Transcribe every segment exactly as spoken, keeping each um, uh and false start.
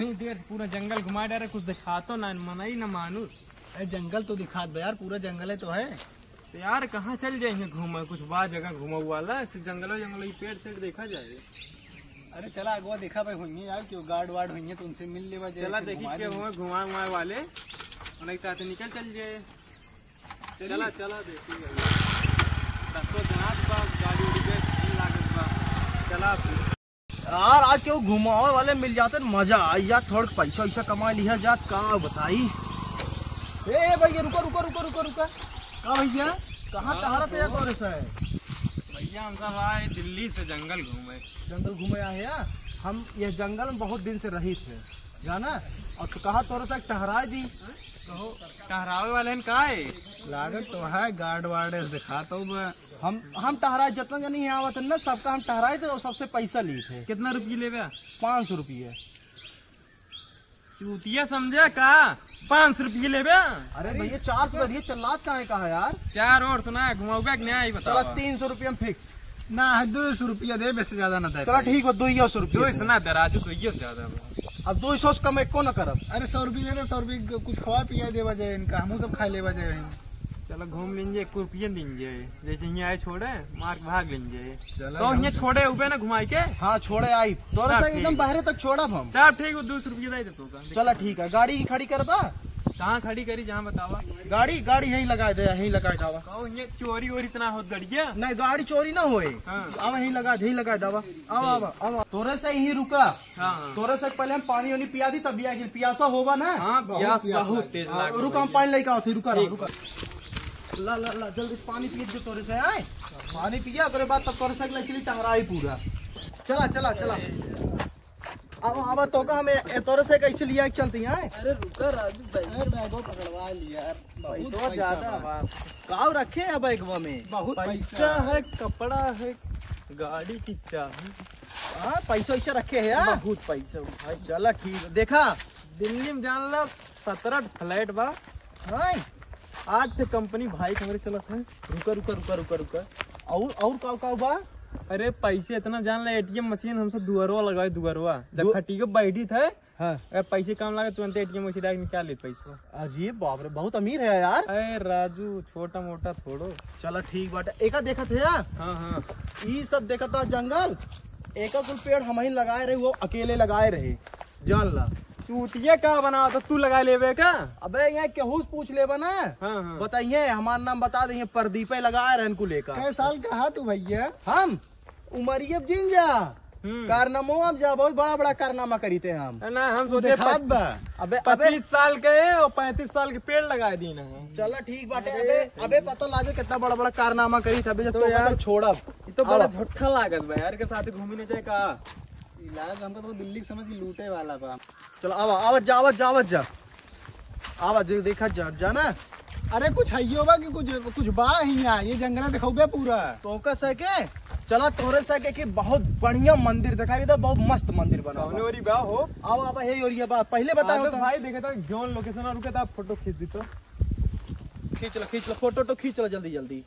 इतनी देर पूरा जंगल घुमा डा रहे, कुछ दिखा तो ना मना ही ना मानू। अरे जंगल तो दिखा दे यार, पूरा जंगल है तो है। तो यार कहाँ चल जाएंगे घूमा, कुछ बात जगह घूमा हुआ ला, जंगलों जंगलों पेड़ सेड़ देखा जाए। अरे चला अगवा देखा भाई हुई यार, क्यों गार्ड वार्ड हुई तो उनसे मिल लेवा जाए। चला देखी के हुए घुमा घुमा वाले उन्हें साथ निकल चल जाए। चला चला देखी गाड़ी उड़ी लागत बा। चला यार आज क्यों घुमावे वाले मिल जाते मजा आई जात, थोड़ा पैसा वैसा कमा लिया जात। का बताई ए भैया रुको रुको रुको रुको रुको का भैया कहाँ टहरा पे तोरे से? भैया हम सब आए दिल्ली से जंगल घूमे। जंगल घूमे आए हैं हम, ये जंगल में बहुत दिन से रही थे जाना, और तो कहा तोरे से टहरा दी। कहो टहरावे वाले का है लागत तो है गार्ड वार्ड दिखा तो हम हम टहराए जितना जनी यहाँ आवत ना सबका हम टहराए थे और सबसे पैसा लिए थे। कितना रुपये ले पाँच सौ रुपये। चूतिया समझे का पाँच सौ रुपये ले। अरे भैया चार सौ दिए चल्लात कहाँ है कहा यार? चार और सुना घुमाऊगा कि नहीं बता। चला तीन सौ रुपये फिक्स ना है, दो सौ रुपया दे, वैसे ज्यादा ना दे। चला ठीक है दो सौ रुपये। दो सुना दराजू तो ये ज्यादा अब दो सौ से कम एक को न करब। अरे सौ रुपये दे, सौ रुपये कुछ खवा पिया देवा जाए इनका, हम सब खा लेवा जाए। चलो घूम लेंगे, एक रुपये देंगे जैसे यहाँ आए छोड़े मार भाग लेंगे। चलो तो यहाँ छोड़े उबे ना घुमाई के। हाँ छोड़े आई तो एकदम बाहर तक छोड़ा हम। सब ठीक है दो सौ रुपये दे देते हो। चला ठीक है गाड़ी की खड़ी करबा? कहाँ खड़ी करी जहाँ बतावा। गाड़ी गाड़ी यहीं लगा दे, यहीं लगा दावा। कहो ये चोरी वोरी इतना होत गड़िया नहीं गाड़ी चोरी ना होए। हाँ। अब यहीं लगा यहीं लगा दावा। आओ आओ आओ तोरे से यहीं रुका। हाँ। तोरे से पहले हम पानी वानी पिया दी तब भी पियासा होगा ना। हाँ, बहुत तेज लाग। रुका हम पानी लेके आओ रुका रुका ला ला ला जल्दी पानी पिए जो तोरे से आए। पानी पिया उसके बाद तब तोरे से एक्चुअली टहरा ही पूरा। चला चला चला अब अब तो का हमें तोरे से कैसे लिया चलती है। अरे रुका राजू बैगो पकड़वा लिया यार, बहुत ज्यादा काव रखे है बैगवा में। बहुत पैसा है, कपड़ा है, गाड़ी की चाबी। हाँ पैसा वैसा रखे है यार, बहुत पैसा भाई। चला ठीक है। देखा दिल्ली में जान लो सत्रह फ्लैट बा। हाँ आठ कंपनी भाई हमारे चलत है। रुका रुका रुका रुका रुका और और काव काव बा? अरे पैसे इतना जान ला, एटीएम मशीन हमसे दुअरवा लगाए दुअरवा जब फटी के बैठी थे। हाँ। पैसे कम लगे तुरंत एटीएम मशीन डायरेक्ट निकाल ले पैसा। अरे बाप रे बहुत अमीर है यार। अरे राजू छोटा मोटा थोड़ो। चला ठीक बात। एका देखा थे यार। हाँ हाँ ये सब देखा था जंगल, एक कुल पेड़ हम ही लगाए रहे, वो अकेले लगाए रहे जान ला। चूतिया का बना तो तू लगा लेवे का? अबे यहाँ केहू पूछ ले बना। हाँ हाँ। बताइए हमारा नाम बता देंगे, प्रदीप लगाए रहे इनको लेकर। कै साल का है तू भैया? हम उमरिया जिन जा कारनामो अब जा बहुत बड़ा बड़ा कारनामा करी थे हम ना। हम सोचे अबे पच्चीस साल के और पैंतीस साल के पेड़ लगाए दी ना। चला ठीक बाटे। अबे अबे पता लागे कितना बड़ा बड़ा कारनामा करी था। तो यार छोड़ा तो बड़ा झूठा लागत बा यार के साथ घूमने जाए का। इलाज हमको तो दिल्ली समझ लूटे वाला बा। चलो आवा आवत जा आवत जा आवत जा आवाज देखा जा जाना। अरे कुछ है बा कि कुछ कुछ बा यहाँ, ये जंगल देखोगे पूरा तो कैसे के चला तोरे से के कि बहुत बढ़िया मंदिर दिखाई दे, बहुत मस्त मंदिर बना हुआ है। बा हो आओ अब हे और ये बात पहले बताओ तो भाई देखा था जोन लोकेशन रुके था, फोटो खींच दी तो खींच लो खींच लो फोटो तो खींच लो जल्दी जल्दी।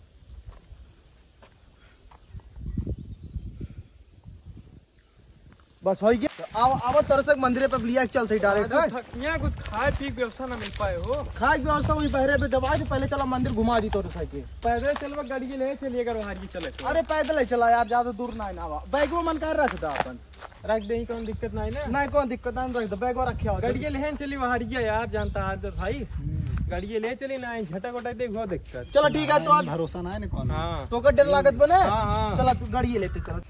बस हो गया। आओ आओ तरह से मंदिर पे लिया चलते डायरेक्ट। यहाँ कुछ खाए पी व्यवस्था ना मिल पाए हो। खाए व्यवस्था वही बहरे पे दबा दे, पहले चला मंदिर घुमा दी तोरे साइकिल। पैदल चलवा गाड़ी ले चलिए अगर वहां चले। अरे पैदल ही चला यार, ज्यादा दूर ना ना। बैग में मन कर रख दा अपन रख दे, कौन दिक्कत नहीं ना। नहीं कौन दिक्कत नहीं, रख दो बैग रखे गाड़ी ले चली वहां यार, जानता है भाई गाड़ी ले चली ना झटक वटक देख बहुत दिक्कत। चलो ठीक है तो आज भरोसा ना है ना कौन। हाँ तो का डर लागत बने। हाँ हाँ चला तू गाड़ी लेते चलो।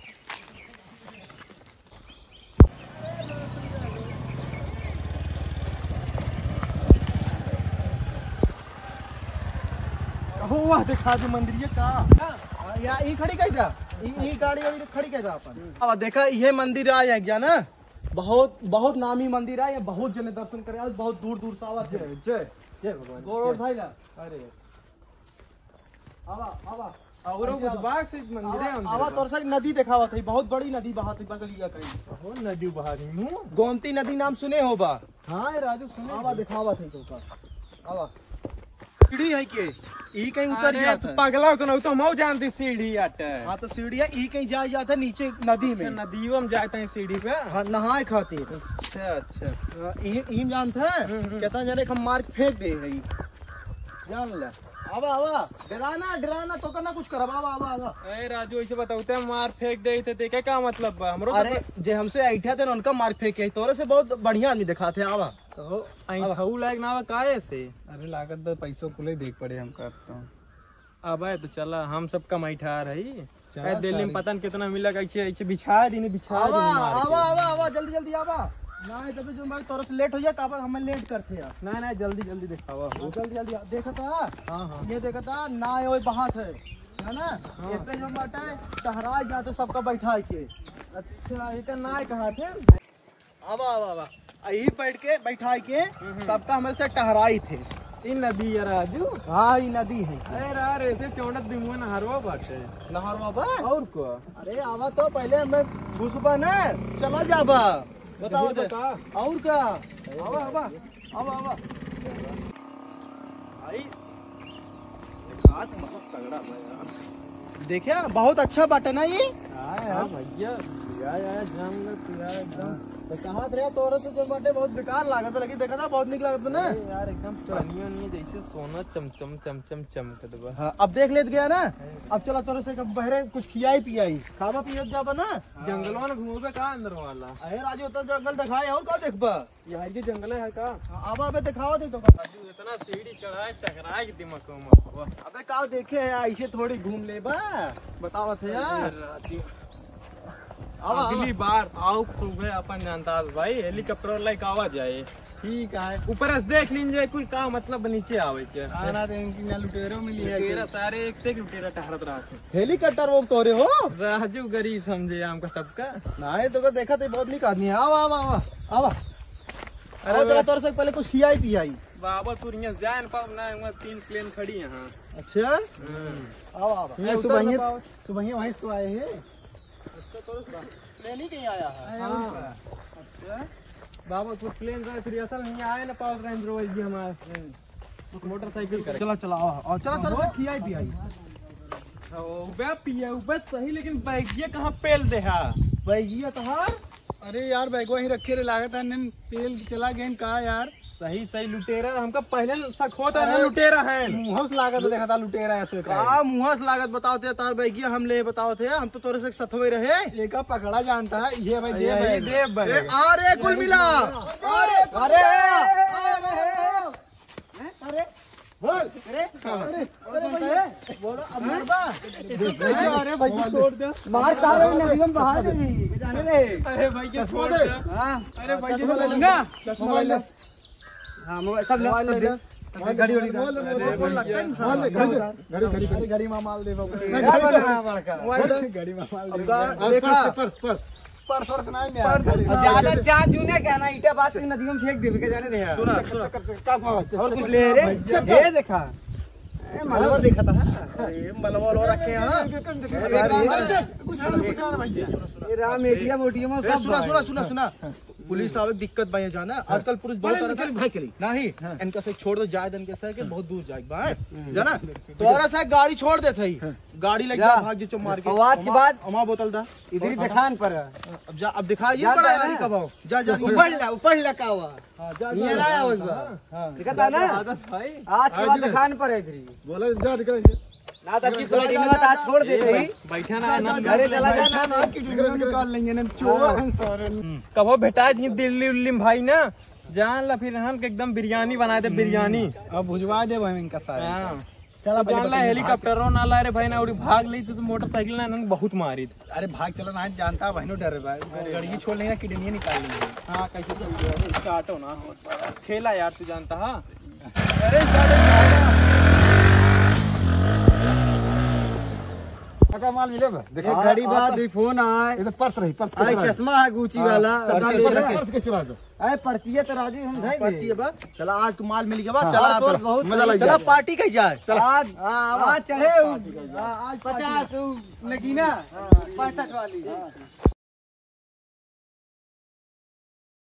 हुआ दिखा दे मंदिर ये का यार ये खड़ी कैसा ये गाड़ी वाली खड़ी कैसा अपन। अब देखा ये मंदिर आया क्या ना, बहुत बहुत नामी मंदिर है, बहुत जने दर्शन करे आज, बहुत दूर दूर से आवा। जय जय जय भगवान गोड़ भाई ला। अरे आवा आवा और कुछ बाग से मंदिर है। आवा तोर से नदी दिखावा थी, बहुत बड़ी नदी बहाती बगलिया कहीं। हो नदी बहारी हूं, गोमती नदी नाम सुने हो बा? हाँ राजू सुने। आवा दिखावा थी तो का आवा सीढ़ी है के ई कहीं उतर अरे जाता तू है। पगला तो नहीं तो मऊ जानती सीढ़ी आटे हाँ तो सीढ़िया ई कहीं जा जाता है नीचे नदी में। नदियों में जाते हैं सीढ़ी पे। हाँ, नहाए खातिर। अच्छा अच्छा ई ई जानता है कितना जने हम मार के फेंक दे है ई। जान ले आवा आवा डराना डराना तो करना कुछ कर आवा आवा आवा। अरे राजू ऐसे बताते हैं मार फेंक दे थे देखे क्या मतलब बा? हमरो अरे जे हमसे ऐठा थे ना उनका मार फेंके तोरे से बहुत बढ़िया आदमी दिखा थे। आवा तो ऐठऊ लायक ना काहे से? अरे लागत तो पैसों को ले देख पड़े हम करता हूँ। अब है तो चला हम सब कमाई ठा रही चला दिल्ली में सारी। पता नहीं कितना मिला ऐसे ऐसे बिछा दी बिछा आवा दी मार आवा के। आवा आवा जल्दी जल्दी आवा ना तभी जो हमारे तोरे से लेट हो जाए काबा हमें लेट करते हैं। ना ना जल्दी जल्दी दिखावा हाँ, जल्दी जल्दी देखा था। हाँ हाँ ये देखा था ना ये बात है है ना। एक पे जो बात है टहरा जाते सबका बैठा के। अच्छा ये ना कहा थे आवा आवा आवा यही बैठ के बैठा के सबका हमारे से टहराई थे। ई नदी है राजू। हाँ ये नदी है। अरे यार ऐसे चौड़त दिमुआ नहरवा बाटे नहर बाबा और को अरे आवा तो पहले हमें घुसबा ना चला जाबा बताओ जरूर दे। बता। और का आवा आवा आवा आवा भाई हाथ बहुत तगड़ा है यार। देखिए बहुत अच्छा बात है ना ये। हाँ भैया यार यार जाम तू यार एकदम तो कहा रे तोरे से जो बाटे बहुत बेकार लागत है लेकिन देखा था बहुत निक लागत है ना। अरे यार एकदम चनियो नहीं जैसे सोना चमचम चमचम चमकत बा। हाँ, अब देख लेत गया ना। अब चला तोरे से कब बहरे कुछ खियाई पियाई खावा पियो जाबा ना। जंगलवा में घूमबे का अंदर वाला अरे राजू तो जंगल दिखाए और का देखबा। यार के जंगल है का अब अबे दिखाओ दे तो राजू इतना सीढ़ी चढ़ाए चकराए के दिमाग में अबे का देखे है ऐसे थोड़ी घूम ले बा बताओ थे यार। राजू आवा, अगली बार आओ सुबह अपन जानता भाई हेलीकॉप्टर लाइक आवा जाए ठीक है ऊपर से देख लीजिए कुछ का मतलब नीचे आवे के आना देंगे ना लुटेरों में लिया तेरा सारे एक से एक लुटेरा टहरत रहा हेलीकॉप्टर वो तोरे हो। राजू गरीब समझे हमका सबका। नहीं तो देखा थे बहुत निक आदमी है। आवा आवा आवा आवा अरे अरे वे- तोरे से पहले कुछ खियाई पियाई। बाबरपुर यहाँ जाए न पाओ ना वहाँ तीन प्लेन खड़ी यहाँ। अच्छा आवा आवा ये उतर सुबह ना पाओ। सुबह वहीं से तो आए हैं। प्लेन ही कहीं आया है। हाँ। अच्छा बाबरपुर प्लेन से फिर असल नहीं आए ना पाओ रेंज रोवर जी हमारे मोटरसाइकिल करे चला चला आओ और चला तोरे से खियाई पियाई। उबे पिया उबे सही लेकिन बैगिया कहाँ पेल दे हा बैगिया तहार अरे यार बैग वहीं रखे रे लागत है नन तेल चला गए कहा यार। सही सही लुटेरा हमका पहले शक होता है लुटेरा है। मुंह से लागत देखा था लुटेरा ऐसे का। का मुँह से लागत बताओ थे तार बैगिया हम ले बताओ थे हम तो तोरे से सथवे रहे। एक का पकड़ा जानता है ये भाई दे ये बैग। दे भाई अरे कुल मिला अरे अरे अरे बोल अरे अरे अरे बोलो अब मरबा। अरे भैया छोड़ दे। मार सारे नदी में बहा दे जाने रे। अरे भैया छोड़ दे। हां अरे भैया चश्मा ले ना मोबाइल ले हां मोबाइल सब ले ले घड़ी घड़ी बोल बोल बोल लगता है बोल ले, घड़ी घड़ी घड़ी घड़ी में माल दे बाबू। मोबाइल घड़ी में माल अब दे। का देखा पर्स पर्स पर्स पर्स नहीं है। ज्यादा चार जूने क्या ना ईटा बात नदी में फेंक देवे के जाने रे। सुना का और कुछ ले रे ये देखा ए मलवा देखा था। अरे मलवा लो रखे हां ये राम एटिया मोटिया में सब सुना सुना सुना सुना पुलिस आवे दिक्कत भाई जाना आजकल पुलिस बहुत तरह भाई चली नहीं इनका से छोड़ दो जाए इनके से के बहुत दूर जाए बा जाना तोरा से गाड़ी छोड़ दे थई गाड़ी लग जा भाग जो मार के आवाज के बाद अमा बोतल दा इधर ही दिखान पर अब जा अब दिखा ये बड़ा गाड़ी का भाव जा जा ऊपर ला ऊपर लगा हुआ हां जा ये लाया हुआ इस बार हां देखा था ना आदत भाई आज के बाद दिखान पर है इधर ही बोला जा दिख ना तब की प्लेटिंग में आज छोड़ दे सही बैठा ना ना घरे चला जा ना निकाल लेंगे ना चोर हैं सारे। कबो भेटा नहीं दिल्ली उल्ली में भाई ना जान ला फिर हम के एकदम बिरयानी बना दे बिरयानी। अब भुजवा दे भाई इनका सारा। हाँ चला अब जान ला हेलीकॉप्टरों ना ला रे भाई ना उड़ी भाग ली तो मोटरसाइकिल ना इन्होंने बहुत मारी थी। अरे भाग चला ना जानता बहनों डर भाई गड़गी छोड़ लेंगे किडनी निकाल लेंगे। हाँ कैसे चल गया इसका ऑटो ना ठेला यार तू जानता हाँ। अरे साढ़े का माल मिले देखो घड़ी बाद भी फोन आए ये तो पर्स रही पर्स आए चश्मा है गुची वाला और ले रखे पर्स के चुरा दो। आए पर्चिया तो राजू हम धई पर्ची है बा चला आज तो माल मिल गया बा हाँ, चला आज तो चला बहुत मजा लग चला जाए। पार्टी कहीं जाए आज आज चढ़े आज पचास नगीना पैंसठ वाली